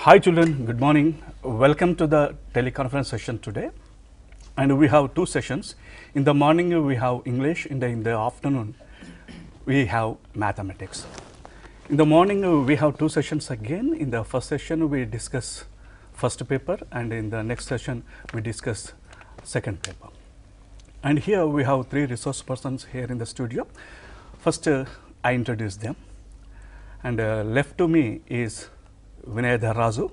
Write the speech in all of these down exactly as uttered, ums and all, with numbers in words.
Hi children, good morning. Welcome to the teleconference session today. And we have two sessions. In the morning we have English, in the, in the afternoon we have mathematics. In the morning we have two sessions again. In the first session we discuss first paper, and in the next session we discuss second paper. And here we have three resource persons here in the studio. First uh, I introduce them, and uh, left to me is Vinay Dharaju.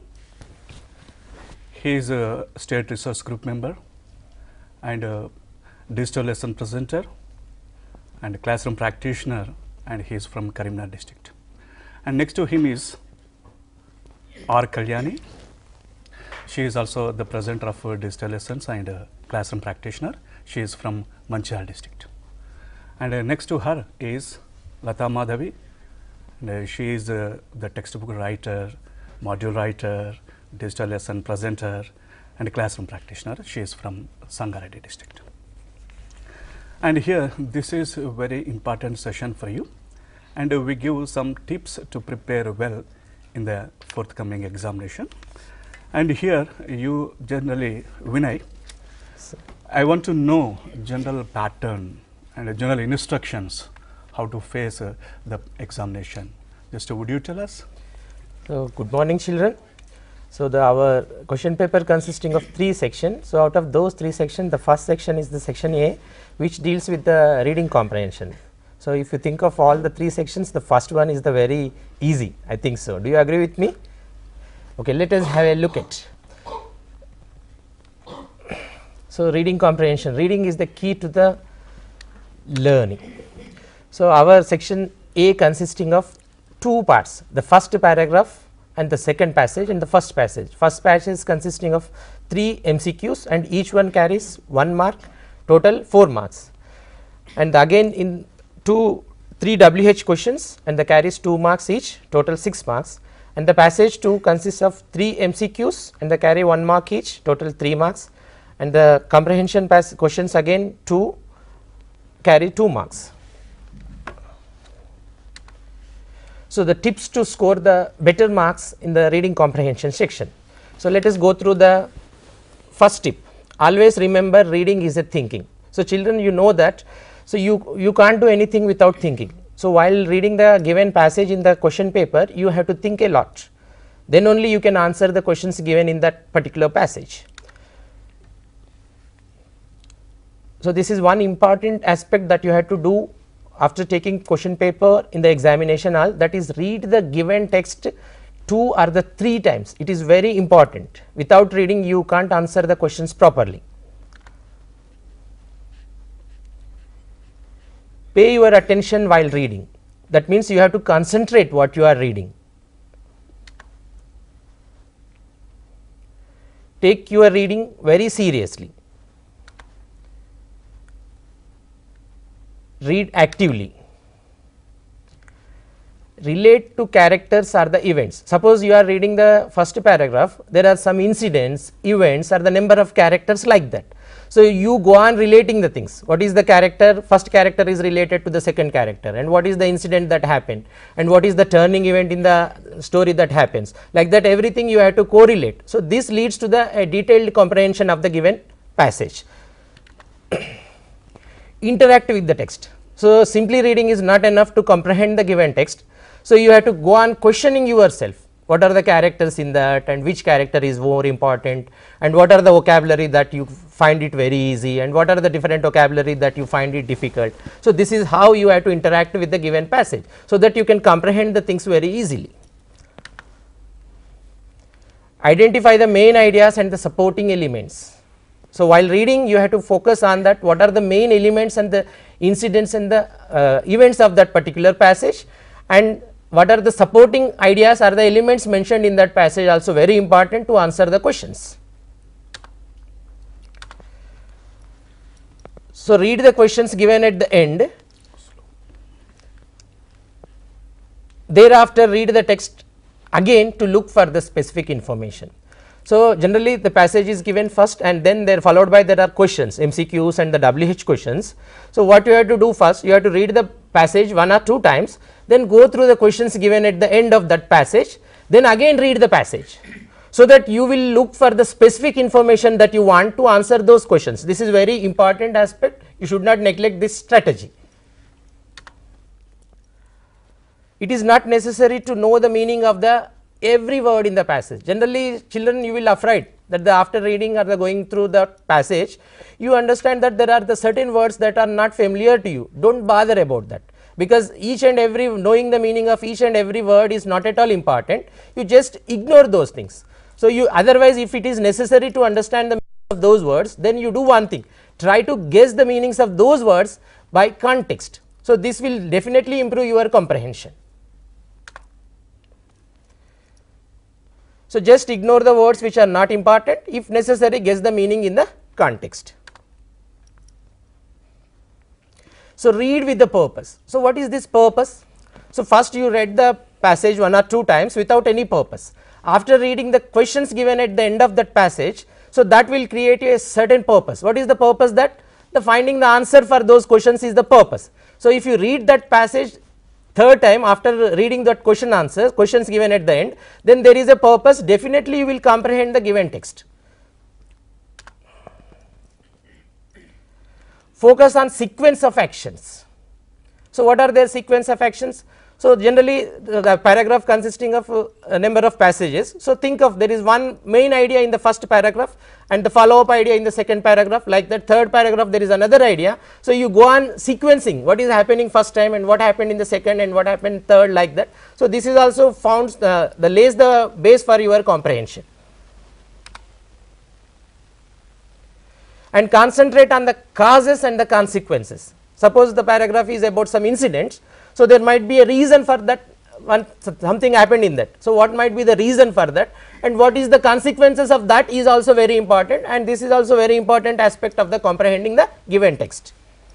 He is a state research group member and a digital lesson presenter and classroom practitioner, and he is from Karimnagar district. And next to him is R. Kalyani. She is also the presenter of uh, digital lessons and uh, classroom practitioner. She is from Manchiral district. And uh, next to her is Lata Madhavi. And, uh, she is uh, the textbook writer, module writer, digital lesson presenter and classroom practitioner. She is from Sangareddy district. And here this is a very important session for you, and uh, we give some tips to prepare well in the forthcoming examination. And here you generally, Vinay, I want to know general pattern and uh, general instructions how to face uh, the examination. Just uh, would you tell us? So, good morning children. So, the our question paper consisting of three sections. So, out of those three sections, the first section is the section A, which deals with the reading comprehension. So, if you think of all the three sections, the first one is the very easy, I think so. Do you agree with me? Okay, let us have a look at. So, reading comprehension. Reading is the key to the learning. So, our section A consisting of two parts, the first paragraph and the second passage and the first passage. First passage consisting of three M C Qs, and each one carries one mark, total four marks. And again in two, three W H questions, and the carries two marks each, total six marks. And the passage two consists of three M C Qs, and they carry one mark each, total three marks. And the comprehension pass questions again two carry two marks. So, the tips to score the better marks in the reading comprehension section. So, let us go through the first tip. Always remember, reading is a thinking. So, children, you know that. So, you, you can't do anything without thinking. So, while reading the given passage in the question paper, you have to think a lot. Then only you can answer the questions given in that particular passage. So, this is one important aspect that you have to do after taking question paper in the examination hall, that is, read the given text two or the three times. It is very important. Without reading, you can't answer the questions properly. Pay your attention while reading. That means you have to concentrate what you are reading. Take your reading very seriously. Read actively. Relate to characters or the events. Suppose you are reading the first paragraph, there are some incidents, events, or the number of characters like that. So, you go on relating the things. What is the character? First character is related to the second character, and what is the incident that happened, and what is the turning event in the story that happens. Like that, everything you have to correlate. So, this leads to the uh, detailed comprehension of the given passage. Interact with the text. So, simply reading is not enough to comprehend the given text. So, you have to go on questioning yourself, what are the characters in that, and which character is more important, and what are the vocabulary that you find it very easy, and what are the different vocabulary that you find it difficult. So, this is how you have to interact with the given passage, so that you can comprehend the things very easily. Identify the main ideas and the supporting elements. So, while reading, you have to focus on that, what are the main elements and the incidents and the uh, events of that particular passage, and what are the supporting ideas or the elements mentioned in that passage, also very important to answer the questions. So, read the questions given at the end. Thereafter, read the text again to look for the specific information. So, generally the passage is given first, and then there followed by there are questions, M C Qs and the W H questions. So, what you have to do first, you have to read the passage one or two times, then go through the questions given at the end of that passage, then again read the passage, so that you will look for the specific information that you want to answer those questions. This is very important aspect, you should not neglect this strategy. It is not necessary to know the meaning of the every word in the passage. Generally children, you will afraid that the after reading or the going through the passage, you understand that there are the certain words that are not familiar to you. Do not bother about that, because each and every knowing the meaning of each and every word is not at all important. You just ignore those things. So, you otherwise if it is necessary to understand the meaning of those words, then you do one thing, try to guess the meanings of those words by context. So, this will definitely improve your comprehension. So, just ignore the words which are not important, if necessary guess the meaning in the context. So, read with the purpose. So, what is this purpose? So, first you read the passage one or two times without any purpose. After reading the questions given at the end of that passage, so that will create a certain purpose. What is the purpose? That the finding the answer for those questions is the purpose. So, if you read that passage third time after reading that question answer questions given at the end, then there is a purpose, definitely you will comprehend the given text. Focus on sequence of actions. So, what are their sequence of actions? So, generally the, the paragraph consisting of uh, a number of passages. So, think of there is one main idea in the first paragraph and the follow up idea in the second paragraph, like that third paragraph there is another idea. So, you go on sequencing what is happening first time and what happened in the second and what happened third, like that. So, this is also found the, the lays the base for your comprehension. And concentrate on the causes and the consequences. Suppose the paragraph is about some incidents, so there might be a reason for that, one something happened in that. So, what might be the reason for that and what is the consequences of that is also very important, and this is also very important aspect of the comprehending the given text.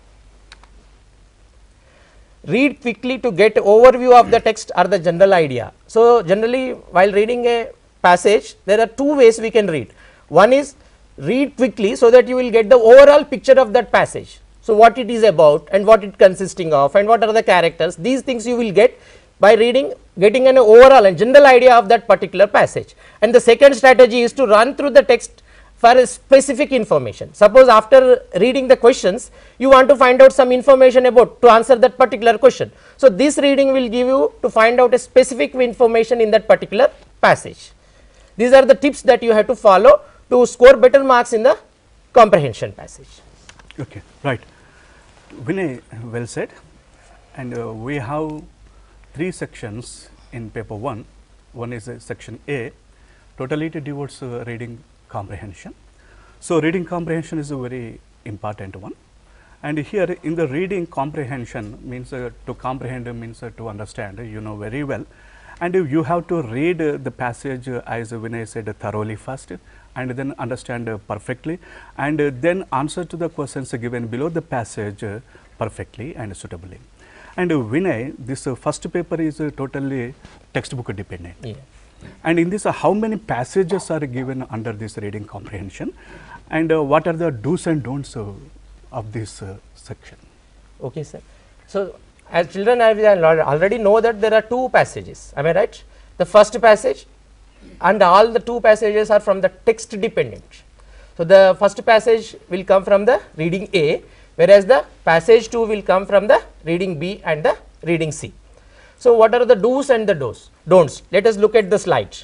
Read quickly to get overview of the text or the general idea. So, generally while reading a passage there are two ways we can read. One is read quickly so that you will get the overall picture of that passage. So, what it is about and what it consisting of and what are the characters, these things you will get by reading, getting an overall and general idea of that particular passage. And the second strategy is to run through the text for a specific information. Suppose after reading the questions you want to find out some information about to answer that particular question. So, this reading will give you to find out a specific information in that particular passage. These are the tips that you have to follow to score better marks in the comprehension passage. Okay, right. Vinay, well said. And uh, we have three sections in paper one. One is uh, section A, totally it devotes uh, reading comprehension. So, reading comprehension is a very important one. And here in the reading comprehension means uh, to comprehend means uh, to understand, you know very well. And uh, you have to read uh, the passage uh, as Vinay said uh, thoroughly first, and then understand uh, perfectly, and uh, then answer to the questions uh, given below the passage uh, perfectly and suitably. And uh, Vinay, this uh, first paper is uh, totally textbook dependent. Yeah. And in this uh, how many passages are given under this reading comprehension, and uh, what are the do's and don'ts uh, of this uh, section? Okay, sir. So, as children I already know that there are two passages, am I right? The first passage and all the two passages are from the text dependent. So, the first passage will come from the reading A, whereas the passage two will come from the reading B and the reading C. So, what are the do's and the do's, don'ts? Let us look at the slide.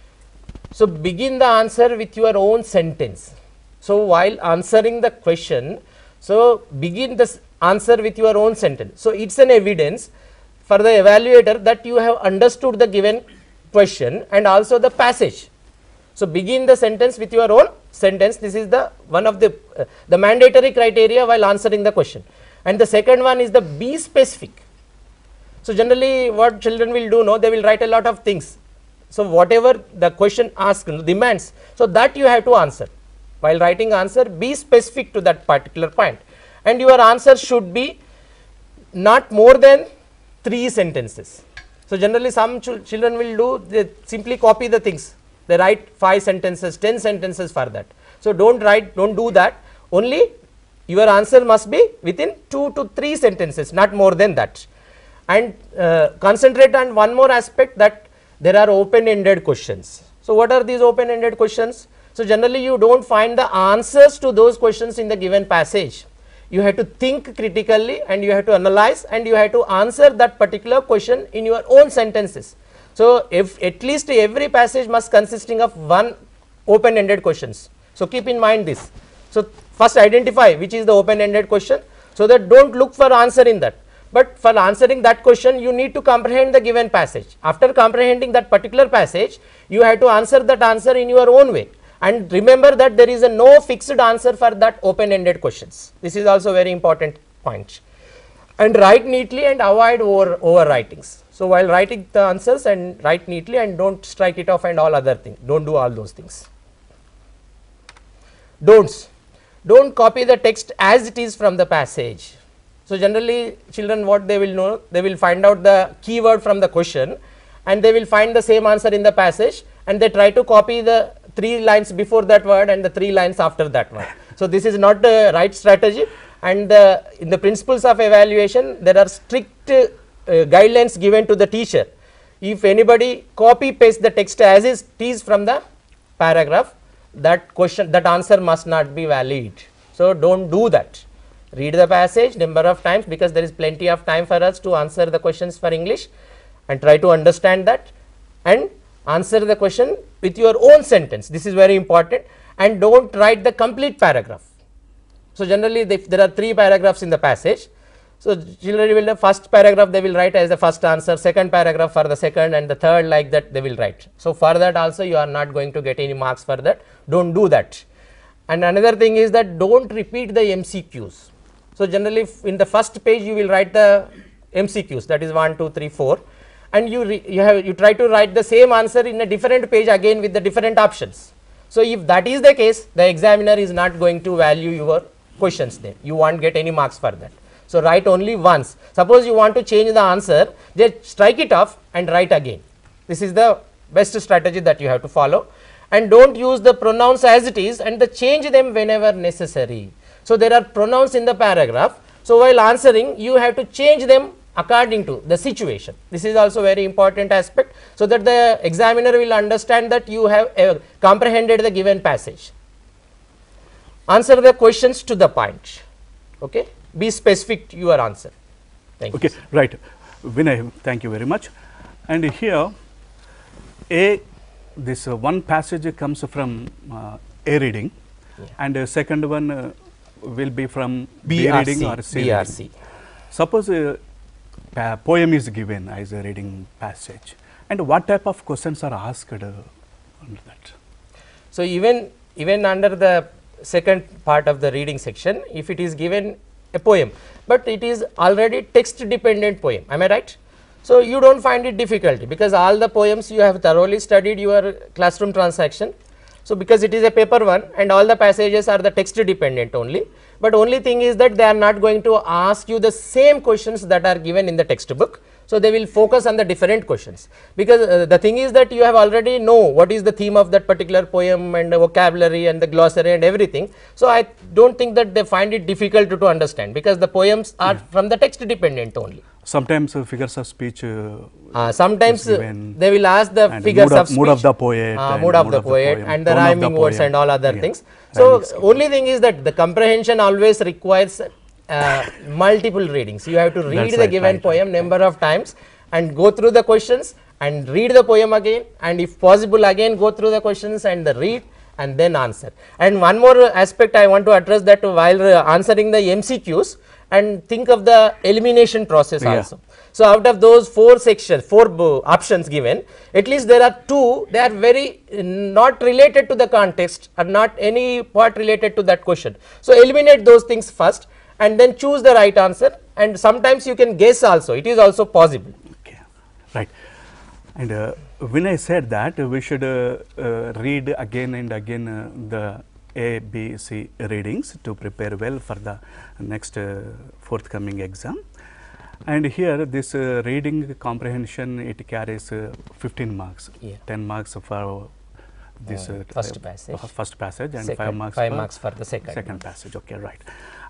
So, begin the answer with your own sentence. So, while answering the question, so begin the answer with your own sentence. So, it is an evidence for the evaluator that you have understood the given question and also the passage. So, begin the sentence with your own sentence. This is the one of the uh, the mandatory criteria while answering the question. And the second one is the be specific. So, generally what children will do, no, they will write a lot of things. So, whatever the question asks demands, so that you have to answer. While writing answer, be specific to that particular point, and your answer should be not more than three sentences. So, generally some ch children will do, they simply copy the things, they write five sentences, ten sentences for that. So, do not write, do not do that, only your answer must be within two to three sentences, not more than that. And uh, concentrate on one more aspect, that there are open ended questions. So, what are these open ended questions? So, generally you do not find the answers to those questions in the given passage. You have to think critically and you have to analyze and you have to answer that particular question in your own sentences. So, if at least every passage must consisting of one open ended questions. So, keep in mind this. So, first identify which is the open ended question, so that do not look for answer in that, but for answering that question you need to comprehend the given passage. After comprehending that particular passage, you have to answer that answer in your own way, and remember that there is a no fixed answer for that open ended questions. This is also very important point. And write neatly and avoid over overwritings. So, while writing the answers, and write neatly and do not strike it off and all other things, do not do all those things. Don'ts. Do not copy the text as it is from the passage. So, generally children what they will know, they will find out the keyword from the question and they will find the same answer in the passage, and they try to copy the three lines before that word and the three lines after that word. So, this is not the right strategy, and uh, in the principles of evaluation there are strict uh, guidelines given to the teacher. If anybody copy paste the text as it is from the paragraph, that question, that answer must not be valid. So, do not do that. Read the passage number of times, because there is plenty of time for us to answer the questions for English, and try to understand that and answer the question with your own sentence. This is very important, and do not write the complete paragraph. So, generally if there are three paragraphs in the passage, so children will, the first paragraph they will write as the first answer, second paragraph for the second, and the third like that they will write. So, for that also you are not going to get any marks for that, do not do that. And another thing is that do not repeat the M C Qs. So, generally in the first page you will write the M C Qs, that is one, two, three, four, and you re, you have you try to write the same answer in a different page again with the different options. So, if that is the case, the examiner is not going to value your questions there, you won't get any marks for that. So, write only once. Suppose you want to change the answer, just strike it off and write again. This is the best strategy that you have to follow, and do not use the pronouns as it is, and the change them whenever necessary. So, there are pronouns in the paragraph. So, while answering you have to change them according to the situation. This is also very important aspect, so that the examiner will understand that you have uh, comprehended the given passage. Answer the questions to the point. Okay. Be specific to your answer. Thank okay, you. Okay, right. Vinay, thank you very much. And here, A, this uh, one passage comes from uh, A reading, yeah. and uh, second one uh, will be from B, B reading or C, B R C. reading. Suppose a uh, poem is given as a reading passage, and what type of questions are asked uh, under that? So, even, even under the second part of the reading section, if it is given a poem, but it is already text dependent poem, am I right? So, you do not find it difficult, because all the poems you have thoroughly studied your classroom transaction. So, because it is a paper one and all the passages are the text dependent only, but only thing is that they are not going to ask you the same questions that are given in the textbook. So, they will focus on the different questions, because uh, the thing is that you have already know what is the theme of that particular poem and the vocabulary and the glossary and everything. So, I do not think that they find it difficult to, to understand, because the poems are mm. from the text dependent only. Sometimes uh, figures of speech uh, uh, sometimes uh, they will ask the figures mood of, of speech, mood of the poet, uh, mood of mood the of poet the poem, and the rhyming the words and all other yeah. things. So, only thing is that the comprehension always requires uh, multiple readings. You have to read That's the right, given right, poem right, number of times and go through the questions and read the poem again, and if possible again go through the questions and the read and then answer. And one more aspect I want to address, that while uh, answering the M C Qs, and think of the elimination process yeah. also. So, out of those four sections, four uh, options given, at least there are two, they are very uh, not related to the context or not any part related to that question. So, eliminate those things first and then choose the right answer, and sometimes you can guess also, it is also possible. Okay, right. And uh, when I said that uh, we should uh, uh, read again and again uh, the A, B, C readings to prepare well for the next uh, forthcoming exam. And here this uh, reading comprehension, it carries uh, fifteen marks, yeah. ten marks for this uh, uh, first uh, passage, first passage, and second, five marks, five for, marks for the second, second passage. Okay, right.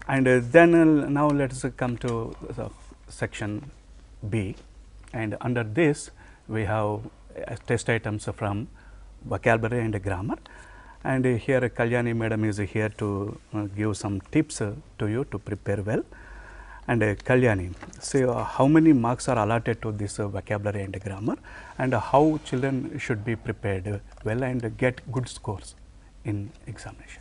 And uh, then uh, now let us uh, come to the section B, and under this we have uh, test items from vocabulary and grammar. And uh, here uh, Kalyani madam is here to uh, give some tips uh, to you to prepare well. And uh, Kalyani, so uh, how many marks are allotted to this uh, vocabulary and grammar, and uh, how children should be prepared uh, well and uh, get good scores in examination?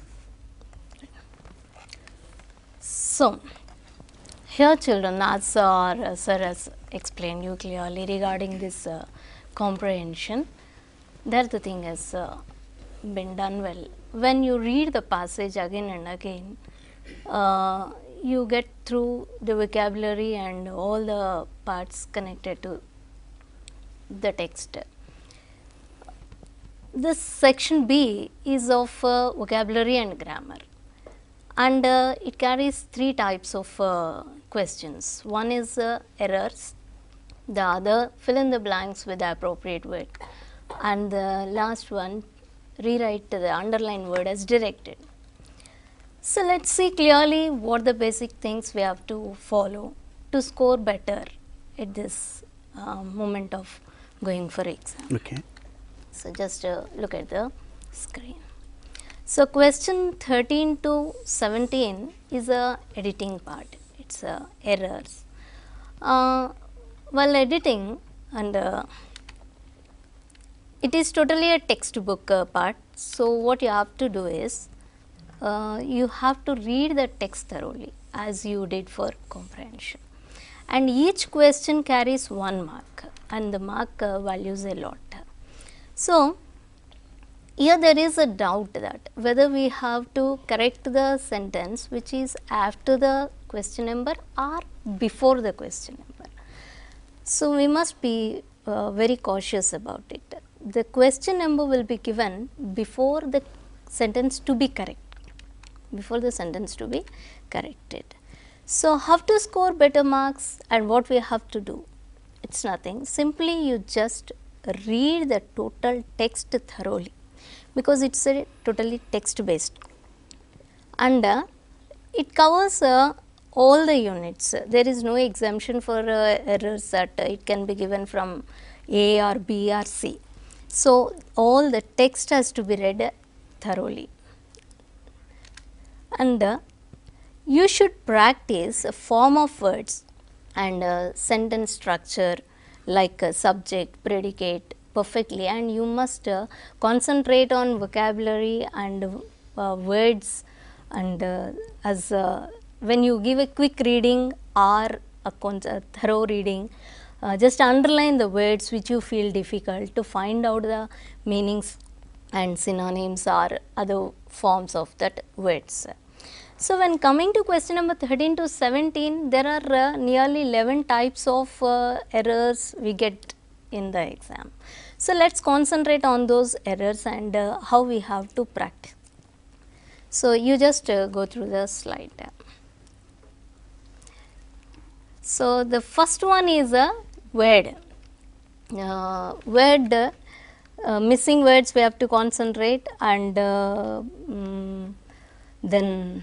So, here children, as our uh, sir has explained you clearly regarding this uh, comprehension, there the thing has uh, been done well. When you read the passage again and again, uh, you get through the vocabulary and all the parts connected to the text. This section B is of uh, vocabulary and grammar, and uh, it carries three types of uh, questions. One is uh, errors, the other fill in the blanks with the appropriate word, and the last one rewrite the underlined word as directed. So, let us see clearly what the basic things we have to follow to score better at this uh, moment of going for exam. Okay. So, just uh, look at the screen. So, question thirteen to seventeen is a editing part, it is uh, errors. Uh, while editing, and uh, it is totally a textbook uh, part. So, what you have to do is, uh, you have to read the text thoroughly as you did for comprehension, and each question carries one mark, and the mark uh, values a lot. So, here there is a doubt that whether we have to correct the sentence which is after the question number or before the question number. So, we must be uh, very cautious about it. The question number will be given before the sentence to be correct, before the sentence to be corrected. So, how to score better marks and what we have to do? It is nothing, simply you just read the total text thoroughly, because it is a totally text based, and uh, it covers uh, all the units. There is no exemption for uh, errors that uh, it can be given from A or B or C. So, all the text has to be read thoroughly, and uh, you should practice a form of words and uh, sentence structure like uh, subject, predicate perfectly, and you must uh, concentrate on vocabulary and uh, words, and uh, as uh, when you give a quick reading or a, a thorough reading, uh, just underline the words which you feel difficult to find out the meanings and synonyms or other forms of that words. So, when coming to question number thirteen to seventeen, there are uh, nearly eleven types of uh, errors we get in the exam. So, let us concentrate on those errors and uh, how we have to practice. So, you just uh, go through the slide. So, the first one is a word. Uh, word, uh, missing words we have to concentrate, and uh, um, then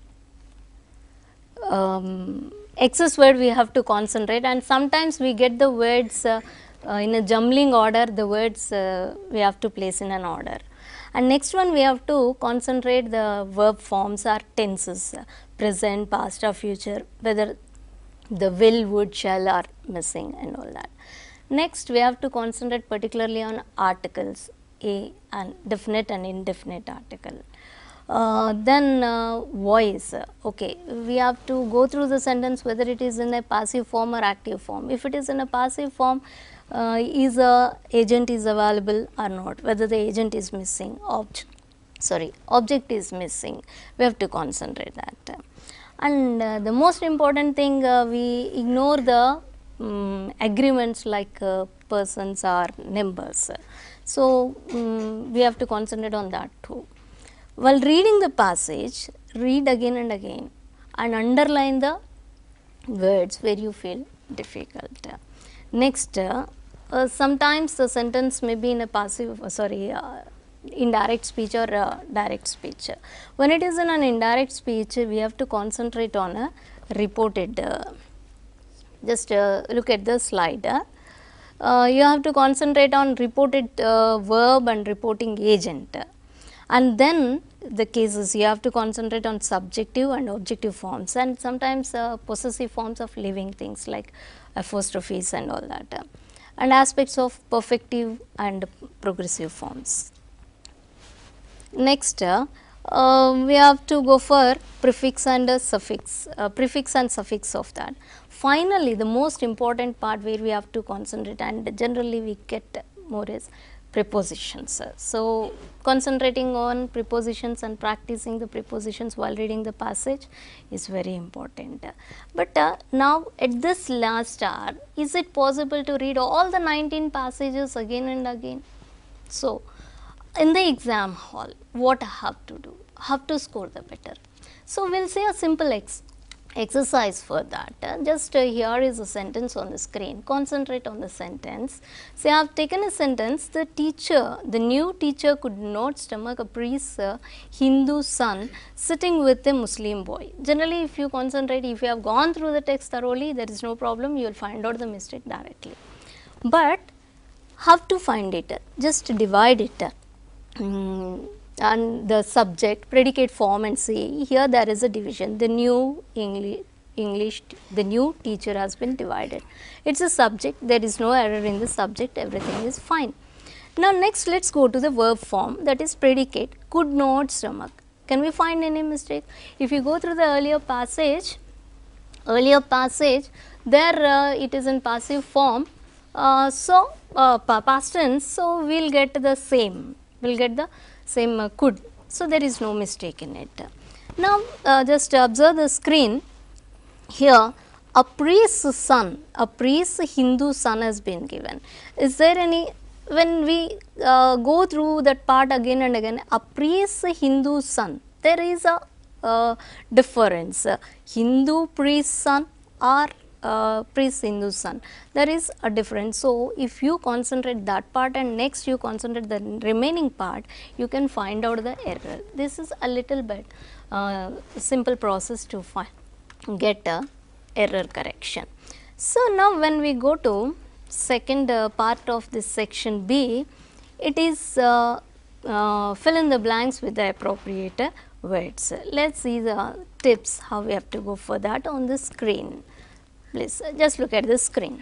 um, excess word we have to concentrate, and sometimes we get the words uh, uh, in a jumbling order, the words uh, we have to place in an order. And next one we have to concentrate the verb forms or tenses, uh, present, past or future, whether the will, would, shall are missing and all that. Next we have to concentrate particularly on articles, a and definite and indefinite article. Uh, then uh, voice, okay, we have to go through the sentence whether it is in a passive form or active form. If it is in a passive form, uh, is a agent is available or not, whether the agent is missing, object, sorry, object is missing, we have to concentrate that. And uh, the most important thing, uh, we ignore the um, agreements like uh, persons or numbers. So, um, we have to concentrate on that too. While reading the passage, read again and again and underline the words where you feel difficult. Next, uh, uh, sometimes the sentence may be in a passive, uh, sorry, uh, indirect speech or uh, direct speech. When it is in an indirect speech, we have to concentrate on a reported. Uh, just uh, look at the slide. Uh. Uh, you have to concentrate on reported uh, verb and reporting agent, and then the cases you have to concentrate on subjective and objective forms, and sometimes uh, possessive forms of living things like apostrophes and all that, and aspects of perfective and progressive forms. Next, uh, uh, we have to go for prefix and uh, suffix, uh, prefix and suffix of that. Finally, the most important part where we have to concentrate, and generally we get more is prepositions. So, concentrating on prepositions and practicing the prepositions while reading the passage is very important. But uh, now at this last hour, is it possible to read all the nineteen passages again and again? So, in the exam hall, what I have to do? Have to score the better. So, we will say a simple ex exercise for that. Uh, just uh, here is a sentence on the screen. Concentrate on the sentence. Say, I have taken a sentence. The teacher, the new teacher could not stomach a priest's uh, Hindu son sitting with a Muslim boy. Generally, if you concentrate, if you have gone through the text thoroughly, there is no problem. You will find out the mistake directly. But how to find it? Just divide it. Mm, and the subject, predicate form, and say here there is a division. The new English, English, the new teacher has been divided. It is a subject, there is no error in the subject, everything is fine. Now, next let us go to the verb form, that is predicate, could not stomach. Can we find any mistake? If you go through the earlier passage, earlier passage, there uh, it is in passive form, uh, so uh, past tense, so we will get the same, we will get the same uh, could. So, there is no mistake in it. Now, uh, just observe the screen. Here a priest's son, a priest's Hindu son has been given. Is there any, when we uh, go through that part again and again, a priest's Hindu son, there is a uh, difference. Uh, Hindu priest's son or Uh, priest Hindu son, there is a difference. So, if you concentrate that part and next you concentrate the remaining part, you can find out the error. This is a little bit uh, simple process to find, get a error correction. So, now when we go to second uh, part of this section B, it is uh, uh, fill in the blanks with the appropriate words. Let us see the tips how we have to go for that on the screen. Please uh, just look at the screen.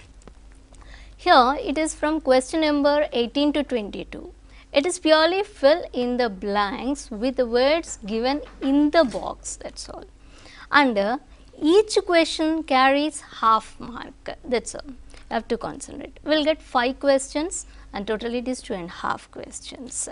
Here it is from question number eighteen to twenty-two. It is purely fill in the blanks with the words given in the box, that is all. And uh, each question carries half mark, that is all. You have to concentrate. We will get five questions and totally it is two and a half questions.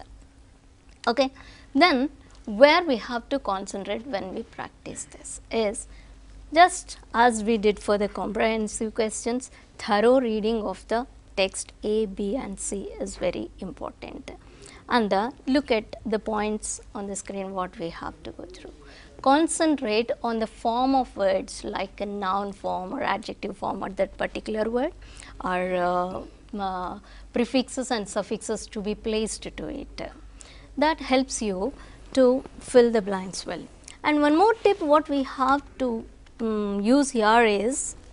Okay. Then where we have to concentrate when we practice this is, just as we did for the comprehensive questions, thorough reading of the text A, B and C is very important. And uh, look at the points on the screen what we have to go through. Concentrate on the form of words like a noun form or adjective form or that particular word, or uh, uh, prefixes and suffixes to be placed to it. That helps you to fill the blanks well. And one more tip what we have to Um, use here is,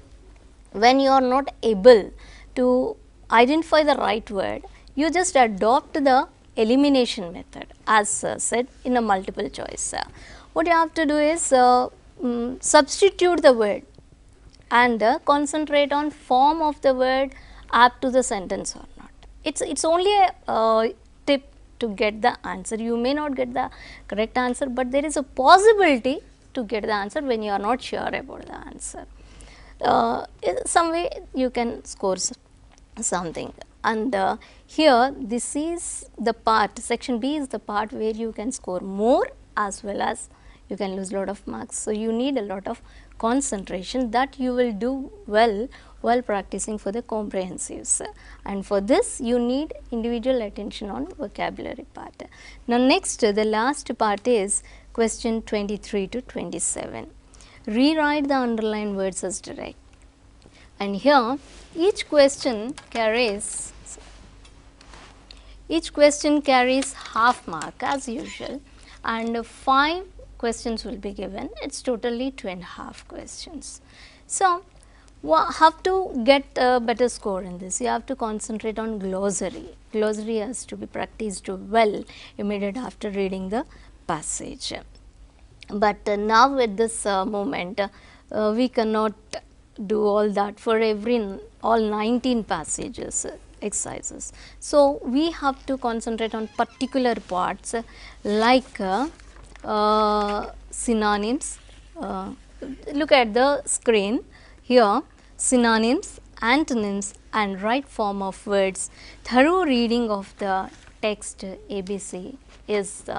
when you are not able to identify the right word, you just adopt the elimination method as uh, said in a multiple choice. Uh, what you have to do is uh, um, substitute the word and uh, concentrate on form of the word apt to the sentence or not. It's it's only a uh, tip to get the answer. You may not get the correct answer, but there is a possibility to get the answer when you are not sure about the answer. Uh, some way you can score something, and uh, here this is the part, section B is the part where you can score more as well as you can lose lot of marks. So, you need a lot of concentration that you will do well while practicing for the comprehensives, and for this you need individual attention on vocabulary part. Now, next the last part is question twenty-three to twenty-seven. Rewrite the underlined words as direct, and here each question carries Each question carries half mark as usual, and five questions will be given. It's totally two and a half questions. So, have to get a better score in this. You have to concentrate on glossary. Glossary has to be practiced well immediately after reading the passage. But uh, now at this uh, moment, uh, we cannot do all that for every all nineteen passages uh, exercises. So, we have to concentrate on particular parts uh, like uh, uh, synonyms. Uh, look at the screen here, synonyms, antonyms and right form of words. Thorough reading of the text A B C is the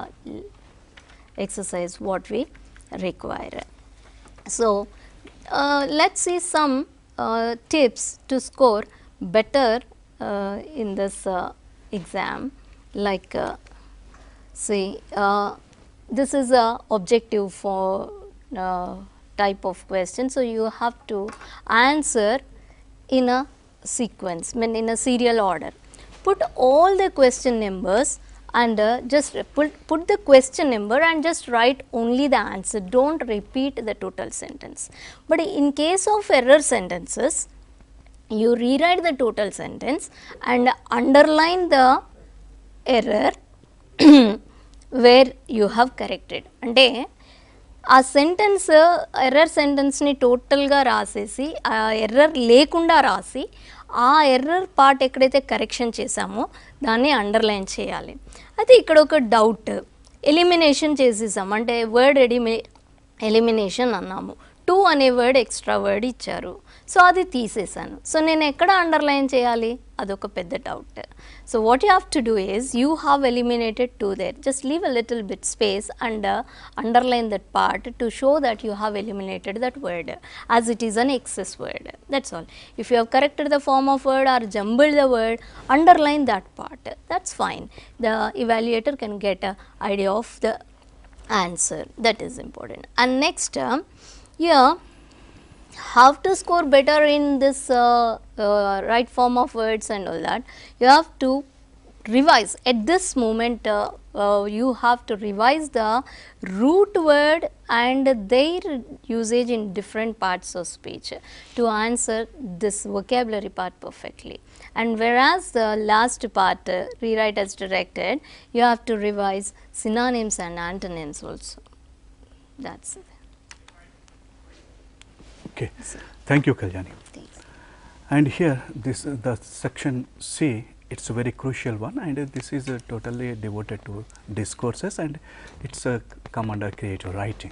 exercise what we require. So, uh, let us see some uh, tips to score better uh, in this uh, exam, like uh, see uh, this is a objective for uh, type of question. So, you have to answer in a sequence, I mean in a serial order. Put all the question numbers and uh, just put, put the question number and just write only the answer, do not repeat the total sentence. But in case of error sentences, you rewrite the total sentence and underline the error where you have corrected. అంటే ఆ sentence error సెంటెన్స్ని టోటల్గా రాసేసి ఆ error లేకుండా రాసి ఆ error part ఎక్కడైతే correction చేసామో దాన్ని అండర్లైన్ చేయాలి. అయితే ఇక్కడ ఒక డౌట్, ఎలిమినేషన్ చేసేసాం అంటే వర్డ్ ఎలిమి ఎలిమినేషన్ అన్నాము, టూ అనే వర్డ్ ఎక్స్ట్రా వర్డ్ ఇచ్చారు, సో అది తీసేసాను. సో నేను ఎక్కడ అండర్లైన్ చేయాలి, అదొక పెద్ద doubt. So what you have to do is you have eliminated too there, just leave a little bit space and underline that part to show that you have eliminated that word as it is an excess word. That's all. If you have corrected the form of word are jumbled the word, underline that part, that's fine. The evaluator can get a idea of the answer. That is important. And next uh, here, how to score better in this uh, uh, right form of words and all that, you have to revise at this moment. Uh, uh, you have to revise the root word and their usage in different parts of speech to answer this vocabulary part perfectly. And whereas the last part uh, rewrite as directed, you have to revise synonyms and antonyms also. That's it. Okay, thank you, Kalyani. Thanks. And here this uh, the section C, it's a very crucial one, and uh, this is uh, totally devoted to discourses, and it's uh, come under creative writing.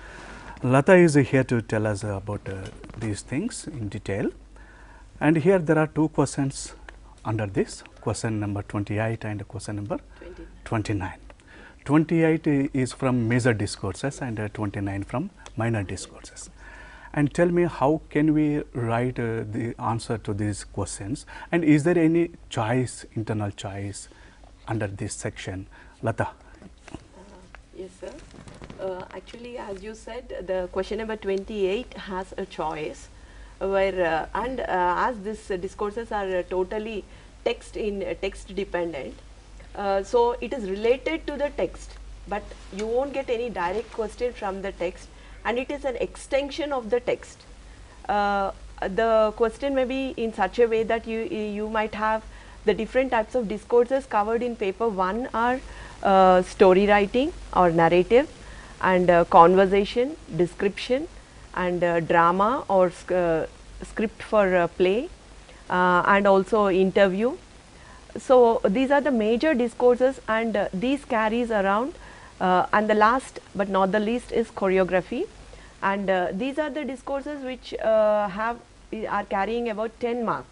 Lata is uh, here to tell us uh, about uh, these things in detail, and here there are two questions under this, question number twenty-eight and question number twenty-nine. twenty-eight is from major discourses and uh, twenty-nine from minor discourses. And tell me, how can we write uh, the answer to these questions, and is there any choice, internal choice under this section? Lata. Uh, yes sir, uh, actually as you said, the question number twenty-eight has a choice where uh, and uh, as this uh, discourses are uh, totally text in uh, text dependent, uh, so it is related to the text, but you won't get any direct question from the text, and it is an extension of the text. Uh, the question may be in such a way that you you might have the different types of discourses covered in paper one are uh, story writing or narrative, and uh, conversation, description, and uh, drama or sc uh, script for uh, play, uh, and also interview. So these are the major discourses, and uh, these carries around. Uh, and the last but not the least is choreography, and uh, these are the discourses which uh, have are carrying about ten marks.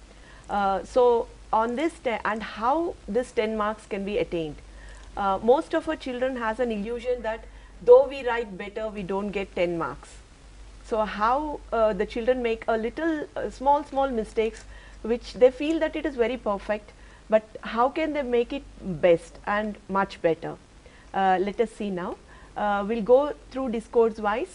Uh, so on this and how this ten marks can be attained. Uh, most of our children has an illusion that though we write better, we don't get ten marks. So how uh, the children make a little uh, small small mistakes which they feel that it is very perfect, but how can they make it best and much better? Uh, let us see now. Uh, we will go through discourse wise,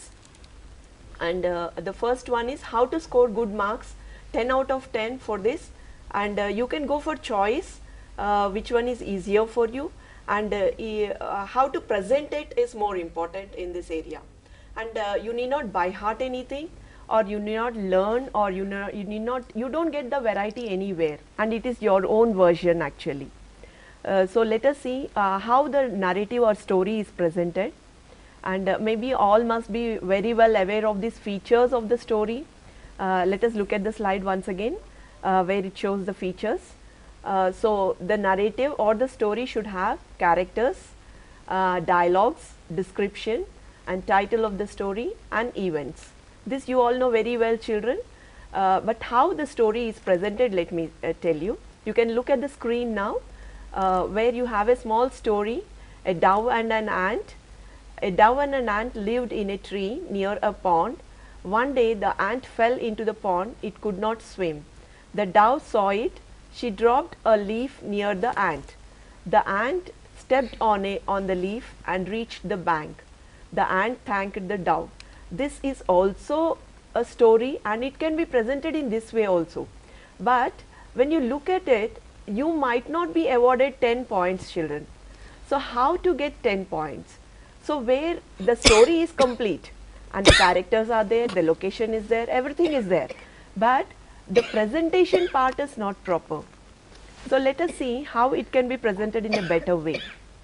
and uh, the first one is how to score good marks, ten out of ten for this, and uh, you can go for choice uh, which one is easier for you, and uh, e uh, how to present it is more important in this area. And uh, you need not by heart anything, or you need not learn, or you know you need not you don't get the variety anywhere, and it is your own version actually. Uh, so let us see uh, how the narrative or story is presented, and uh, maybe all must be very well aware of these features of the story. Uh, let us look at the slide once again, uh, where it shows the features. Uh, so the narrative or the story should have characters, uh, dialogues, description, and title of the story and events. This you all know very well, children, uh, but how the story is presented, let me uh, tell you. You can look at the screen now, uh, where you have a small story, a dove and an ant. A dove and an ant lived in a tree near a pond. One day the ant fell into the pond, it could not swim. The dove saw it, she dropped a leaf near the ant. The ant stepped on, a, on the leaf and reached the bank. The ant thanked the dove. This is also a story, and it can be presented in this way also. But when you look at it, you might not be awarded ten points, children. So how to get ten points? So where the story is complete and the characters are there, the location is there, everything is there, but the presentation part is not proper. So let us see how it can be presented in a better way.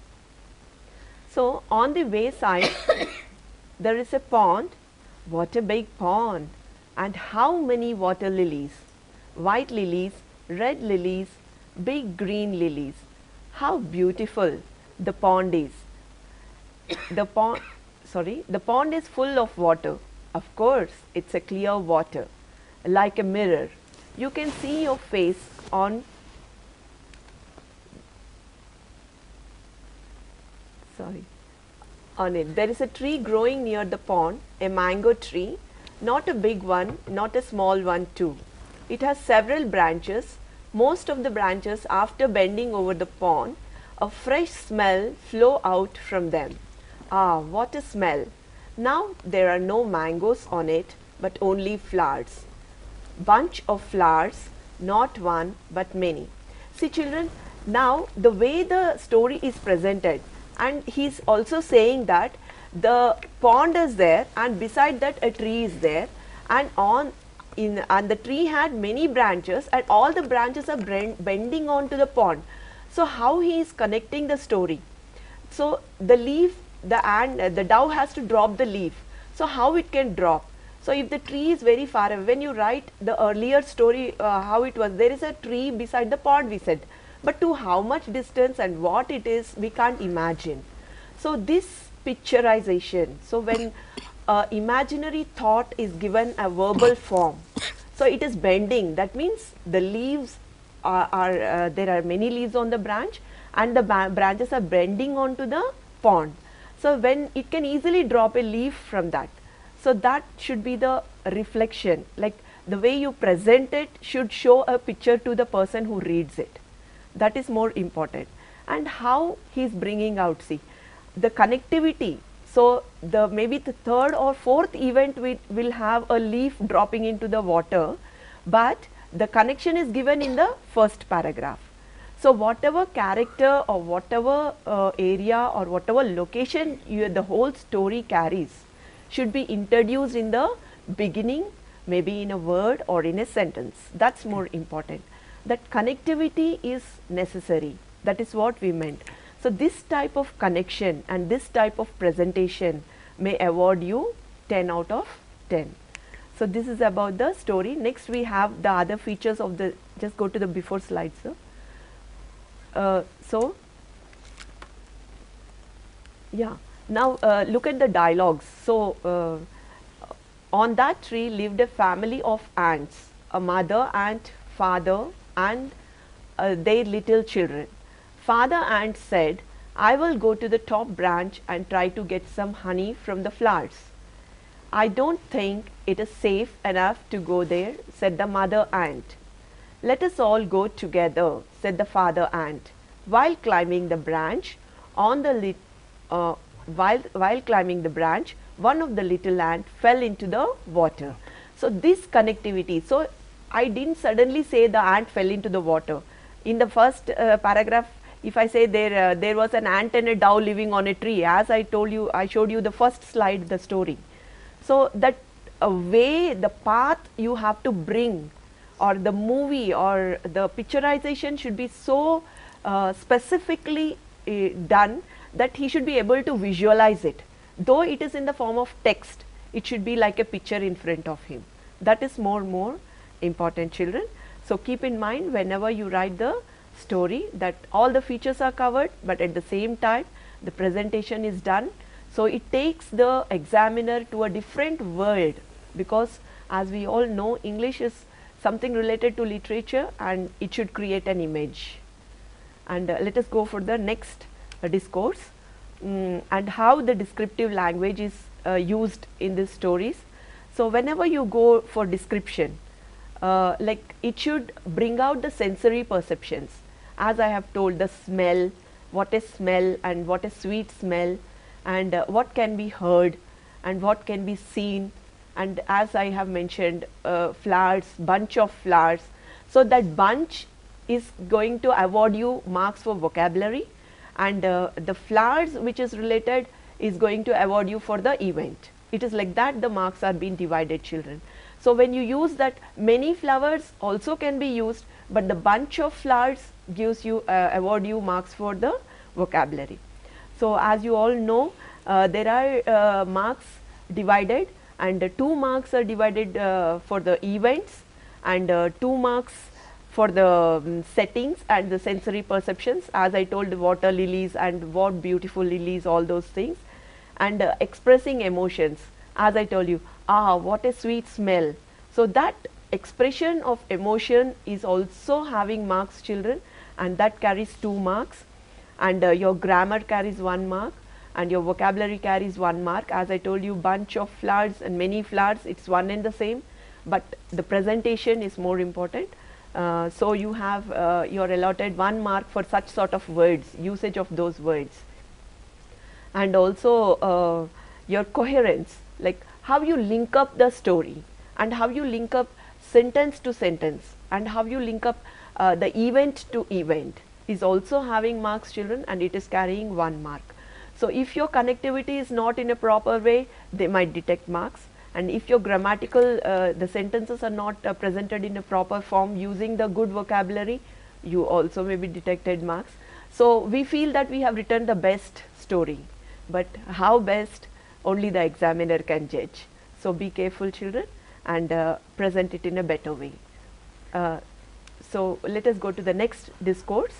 So on the wayside there is a pond. What a big pond, and how many water lilies, white lilies, red lilies, big green lilies. How beautiful the pond is. The pond, sorry, the pond is full of water. Of course, it's a clear water, like a mirror. You can see your face on, sorry, on it. There is a tree growing near the pond, a mango tree, not a big one, not a small one too. It has several branches. Most of the branches, after bending over the pond, a fresh smell flow out from them. Ah, what a smell! Now there are no mangoes on it, but only flowers. Bunch of flowers, not one but many. See, children, now the way the story is presented, and he is also saying that the pond is there, and beside that a tree is there, and on in and the tree had many branches, and all the branches are bending onto the pond. So how he is connecting the story? So the leaf, the ant, uh, the dove has to drop the leaf. So how it can drop? So if the tree is very far away, when you write the earlier story, uh, how it was, there is a tree beside the pond, we said. But to how much distance and what it is, we can't imagine. So this picturization, so when uh, imaginary thought is given a verbal form, so it is bending, that means the leaves are, are uh, there are many leaves on the branch, and the branches are bending onto the pond. So when it can easily drop a leaf from that. So that should be the reflection, like the way you present it should show a picture to the person who reads it. That is more important. And how he is bringing out, see, the connectivity. So the maybe the third or fourth event we will have a leaf dropping into the water, but the connection is given in the first paragraph. So whatever character or whatever uh, area or whatever location you, the whole story carries should be introduced in the beginning, maybe in a word or in a sentence. That's more important. That connectivity is necessary. That is what we meant. So this type of connection and this type of presentation may award you ten out of ten. So this is about the story. Next we have the other features of the, just go to the before slide, sir. Uh, so, yeah, now uh, look at the dialogues. So, uh, on that tree lived a family of ants, a mother ant, father and uh, their little children. Father ant said, I will go to the top branch and try to get some honey from the flowers. I don't think it is safe enough to go there, said the mother ant. Let us all go together, said the father ant. While climbing the branch, on the lit, uh, while, while climbing the branch, one of the little ant fell into the water. So this connectivity, so I didn't suddenly say the ant fell into the water. In the first uh, paragraph, if I say there, uh, there was an ant and a dove living on a tree, as I told you, I showed you the first slide, the story. So, that uh, way, the path you have to bring, or the movie or the picturization should be so uh, specifically uh, done that he should be able to visualize it. Though it is in the form of text, it should be like a picture in front of him. That is more more important, children. So, keep in mind whenever you write the story that all the features are covered, but at the same time the presentation is done. So, it takes the examiner to a different world, because as we all know, English is something related to literature and it should create an image. And uh, let us go for the next uh, discourse, um, and how the descriptive language is uh, used in these stories. So, whenever you go for description, uh, like it should bring out the sensory perceptions, as I have told, the smell, what is smell and what is sweet smell, and uh, what can be heard and what can be seen, and as I have mentioned, uh, flowers, bunch of flowers. So, that bunch is going to award you marks for vocabulary, and uh, the flowers which is related is going to award you for the event. It is like that the marks are being divided, children. So, when you use that, many flowers also can be used, but the bunch of flowers gives you uh, award you marks for the vocabulary. So, as you all know, uh, there are uh, marks divided, and uh, two marks are divided uh, for the events, and uh, two marks for the um, settings and the sensory perceptions, as I told, the water lilies and what beautiful lilies, all those things, and uh, expressing emotions, as I told you, ah, what a sweet smell. So, that expression of emotion is also having marks, children, and that carries two marks, and uh, your grammar carries one mark, and your vocabulary carries one mark. As I told you, bunch of flowers and many flowers, it is one and the same, but the presentation is more important. Uh, so, you have uh, you are allotted one mark for such sort of words, usage of those words, and also uh, your coherence, like how you link up the story and how you link up sentence to sentence and how you link up uh, the event to event is also having marks, children, and it is carrying one mark. So, if your connectivity is not in a proper way, they might detect marks, and if your grammatical uh, the sentences are not uh, presented in a proper form using the good vocabulary, you also may be detected marks. So, we feel that we have written the best story, but how best, only the examiner can judge. So, be careful, children, and uh, present it in a better way. Uh, so, let us go to the next discourse,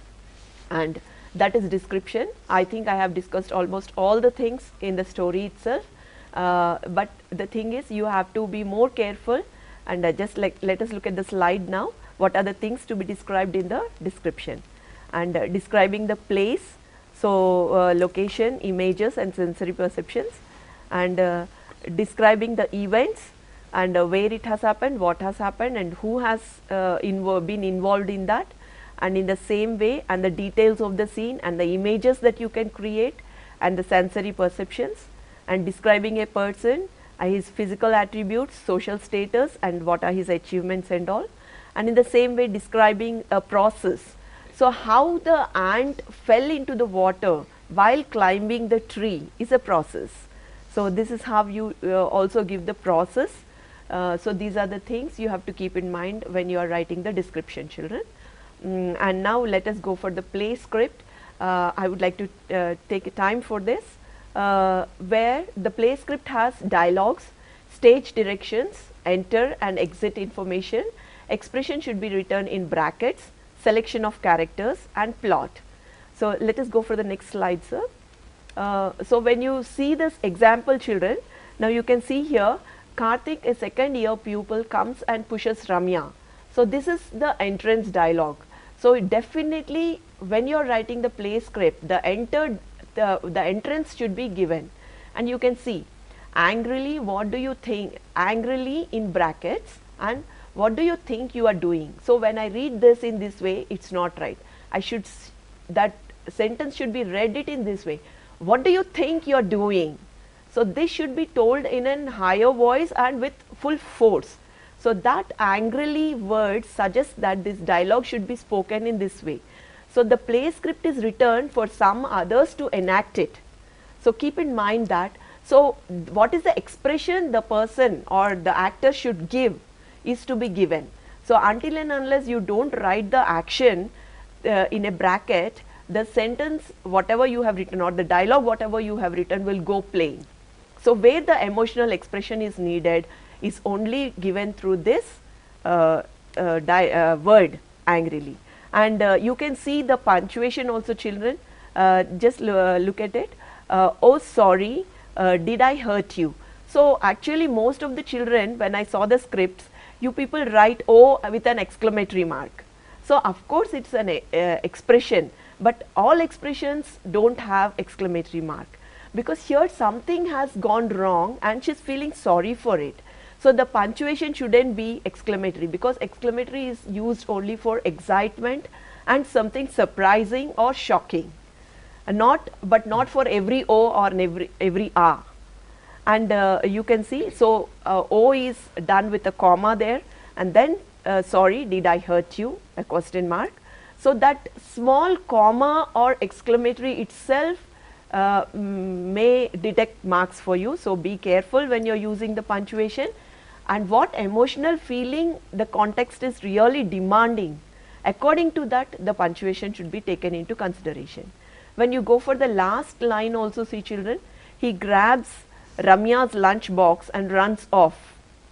and that is description. I think I have discussed almost all the things in the story itself, uh, but the thing is you have to be more careful, and uh, just like let us look at the slide now. What are the things to be described in the description? And uh, describing the place, so uh, location, images and sensory perceptions, and uh, describing the events and uh, where it has happened, what has happened, and who has uh, invo been involved in that, and in the same way, and the details of the scene and the images that you can create and the sensory perceptions, and describing a person, uh, his physical attributes, social status, and what are his achievements and all, and in the same way describing a process. So, how the ant fell into the water while climbing the tree is a process. So, this is how you uh, also give the process. Uh, so, these are the things you have to keep in mind when you are writing the description, children. Mm, and now, let us go for the play script. Uh, I would like to uh, take a time for this, uh, where the play script has dialogues, stage directions, enter and exit information, expression should be written in brackets, selection of characters and plot. So, let us go for the next slide, sir. Uh, so, when you see this example, children, now you can see here Karthik, a second year pupil, comes and pushes Ramya. So, this is the entrance dialogue. So, definitely when you are writing the play script, the entered the, the entrance should be given, and you can see angrily, what do you think, angrily in brackets, and what do you think you are doing. So, when I read this in this way, it is not right. I should, that sentence should be read it in this way. What do you think you are doing? So, this should be told in a higher voice and with full force. So that angrily word suggests that this dialogue should be spoken in this way. So the play script is written for some others to enact it. So keep in mind that. So what is the expression the person or the actor should give is to be given. So until and unless you don't write the action uh, in a bracket, the sentence whatever you have written or the dialogue whatever you have written will go plain. So where the emotional expression is needed is only given through this uh, uh, di uh, word angrily. And uh, you can see the punctuation also, children. Uh, just uh, look at it. Uh, oh sorry, uh, did I hurt you? So actually most of the children, when I saw the scripts, you people write oh with an exclamatory mark. So of course it's an uh, expression, but all expressions don't have exclamatory mark, because here something has gone wrong and she's feeling sorry for it. So the punctuation shouldn't be exclamatory, because exclamatory is used only for excitement and something surprising or shocking, and not but not for every O or every every R. And uh, you can see, so uh, O is done with a comma there, and then uh, sorry, did I hurt you, a question mark. So that small comma or exclamatory itself uh, may detect marks for you. So be careful when you are using the punctuation, and what emotional feeling the context is really demanding. According to that, the punctuation should be taken into consideration. When you go for the last line also, see children, he grabs Ramya's lunch box and runs off.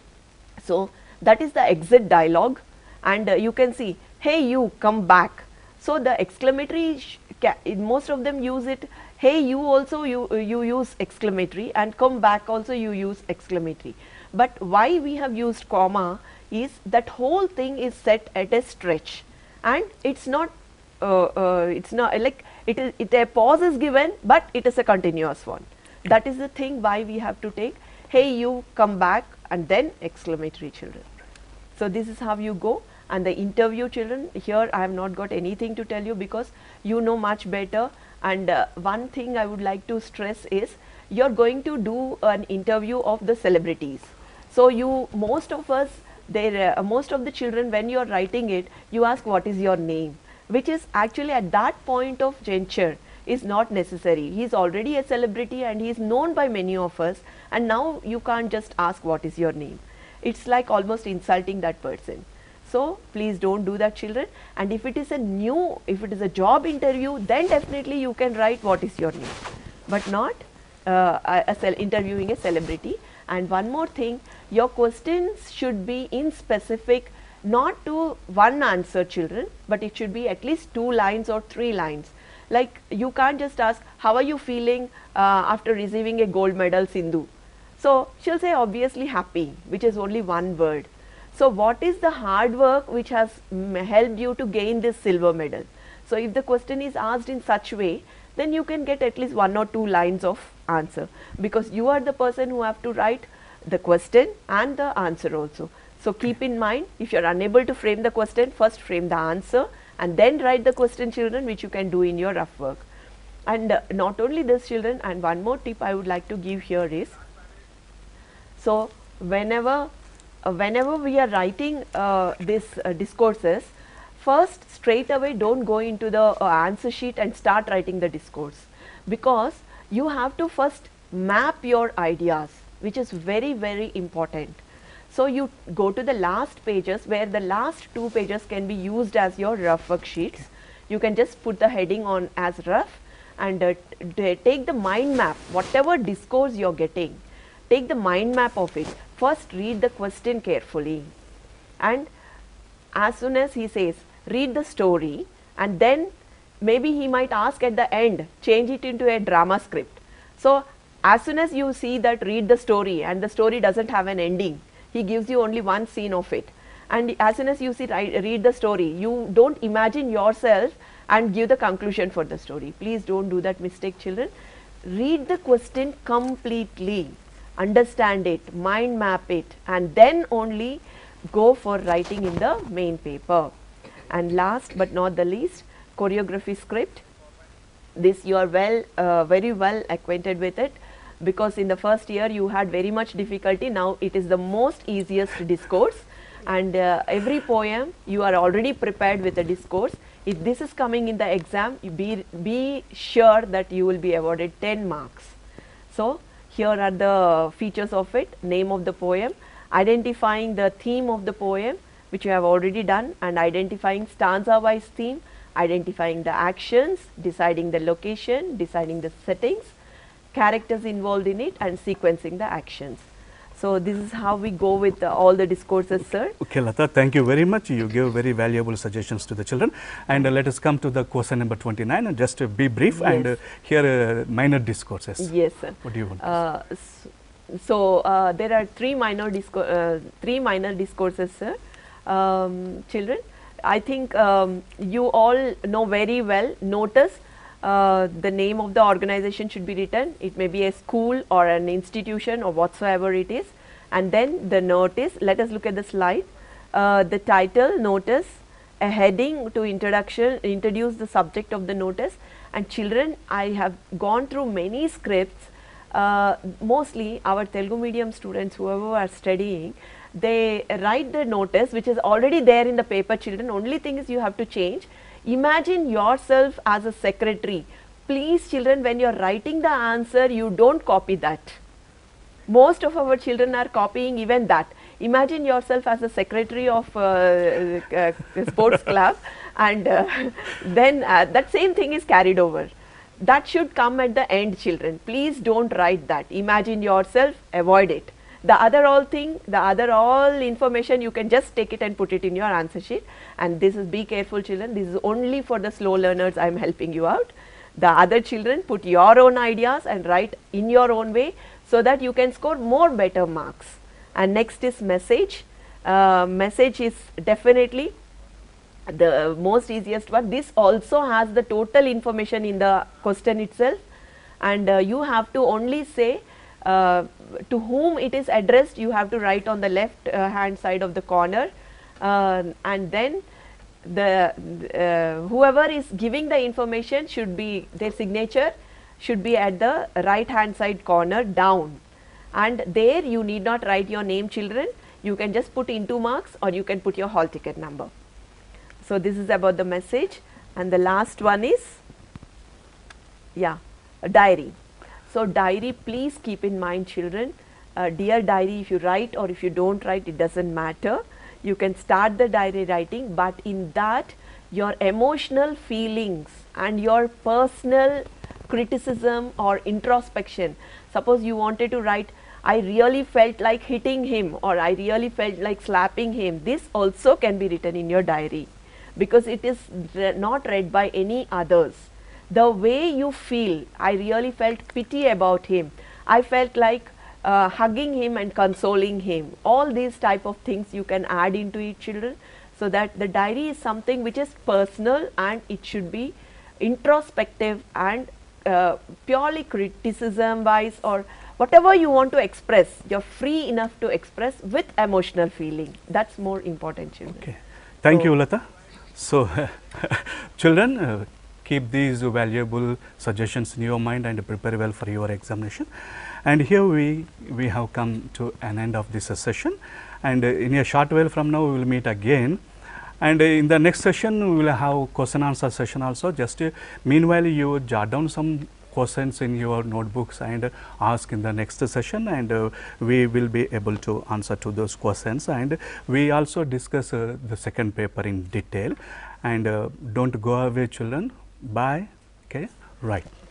So that is the exit dialogue, and uh, you can see, hey you, come back. So the exclamatory, most of them use it, hey you also you, uh, you use exclamatory, and come back also you use exclamatory. But why we have used comma is that whole thing is set at a stretch, and it's not, uh, uh, it's not like, it is, it a pause is given, but it is a continuous one. That is the thing why we have to take, hey you, come back, and then exclamatory, children. So this is how you go. And the interview, children, here I have not got anything to tell you, because you know much better. And uh, one thing I would like to stress is, you are going to do an interview of the celebrities. So you, most of us, there, uh, most of the children, when you are writing it, you ask what is your name, which is actually at that point of juncture is not necessary. He is already a celebrity and he is known by many of us, and now you can't just ask what is your name. It's like almost insulting that person. So please don't do that, children. And if it is a new, if it is a job interview, then definitely you can write what is your name, but not uh, a, a interviewing a celebrity. And one more thing, your questions should be in specific, not to one answer, children, but it should be at least two lines or three lines. Like you can't just ask, how are you feeling uh, after receiving a gold medal, Sindhu? So she'll say obviously happy, which is only one word. So what is the hard work which has mm, helped you to gain this silver medal? So if the question is asked in such way, then you can get at least one or two lines of answer, because you are the person who have to write the question and the answer also. So keep in mind, if you are unable to frame the question, first frame the answer and then write the question, children, which you can do in your rough work. And uh, not only this, children, and one more tip I would like to give here is, so whenever uh, whenever we are writing uh, this uh, discourses, first straight away don't go into the uh, answer sheet and start writing the discourse, because you have to first map your ideas, which is very very important. So you go to the last pages, where the last two pages can be used as your rough work sheets. You can just put the heading on as rough, and uh, take the mind map, whatever discourse you are getting, take the mind map of it. First read the question carefully, and as soon as he says read the story, and then maybe he might ask at the end, change it into a drama script. So as soon as you see that read the story and the story doesn't have an ending, he gives you only one scene of it, and as soon as you see read the story, you don't imagine yourself and give the conclusion for the story. Please don't do that mistake, children. Read the question completely, understand it, mind map it, and then only go for writing in the main paper. And last but not the least, choreography script. This you are well, uh, very well acquainted with it, because in the first year you had very much difficulty. Now it is the most easiest discourse. and uh, every poem you are already prepared with a discourse. If this is coming in the exam, you be, be sure that you will be awarded ten marks. So, here are the features of it: name of the poem, identifying the theme of the poem, which you have already done, and identifying stanza wise theme, identifying the actions, deciding the location, deciding the settings, characters involved in it, and sequencing the actions. So, this is how we go with uh, all the discourses, sir. Okay, Lata, thank you very much. You gave very valuable suggestions to the children. And uh, let us come to the question number twenty-nine, and just uh, be brief, Yes. and uh, here uh, minor discourses. Yes, sir. What do you want? to Uh, s- so, uh, there are three minor disco uh, three minor discourses, sir. Um, children, I think um, you all know very well. Notice uh, the name of the organization should be written. It may be a school or an institution or whatsoever it is, and then the notice. Let us look at the slide. Uh, the title, notice, a heading to introduction, introduce the subject of the notice. And children, I have gone through many scripts. Uh, mostly our Telugu medium students, whoever are studying, they write the notice which is already there in the paper. Children, only thing is you have to change. Imagine yourself as a secretary. Please children, when you are writing the answer, you don't copy that. Most of our children are copying even that. Imagine yourself as a secretary of uh, uh, uh, sports club, and uh, then uh, that same thing is carried over. That should come at the end, children. Please don't write that. Imagine yourself, avoid it. The other all thing, the other all information, you can just take it and put it in your answer sheet. And this is, be careful children, this is only for the slow learners I am helping you out. The other children, put your own ideas and write in your own way, so that you can score more better marks. And next is message. Uh, message is definitely the most easiest one. This also has the total information in the question itself, and uh, you have to only say uh, to whom it is addressed. You have to write on the left uh, hand side of the corner, uh, and then the uh, whoever is giving the information should be, their signature should be at the right hand side corner down, and there you need not write your name, children. You can just put into marks, or you can put your hall ticket number. So, this is about the message. And the last one is, yeah, a diary. So, diary, please keep in mind children, uh, dear diary, if you write or if you don't write, it does not matter. You can start the diary writing, but in that your emotional feelings and your personal criticism or introspection. Suppose you wanted to write, I really felt like hitting him, or I really felt like slapping him. This also can be written in your diary, because it is re not read by any others. The way you feel, I really felt pity about him, I felt like uh, hugging him and consoling him. All these type of things you can add into it, children, so that the diary is something which is personal, and it should be introspective and uh, purely criticism wise, or whatever you want to express, you are free enough to express with emotional feeling. That is more important, children. Okay. Thank So, you, Lata. So, children, uh, keep these valuable suggestions in your mind and prepare well for your examination. And here we, we have come to an end of this uh, session, and uh, in a short while from now we will meet again. And uh, in the next session we will have question answer session also. Just uh, meanwhile you jot down some questions in your notebooks and uh, ask in the next session, and uh, we will be able to answer to those questions. And we also discuss uh, the second paper in detail. And uh, don't go away, children. Bye. Okay, right.